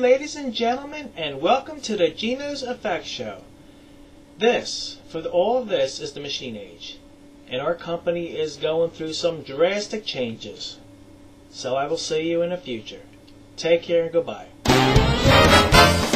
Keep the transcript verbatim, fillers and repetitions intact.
ladies and gentlemen, and welcome to the Gino's Effects Show. This, for the, all of this, is the machine age, and our company is going through some drastic changes. So I will see you in the future. Take care and goodbye.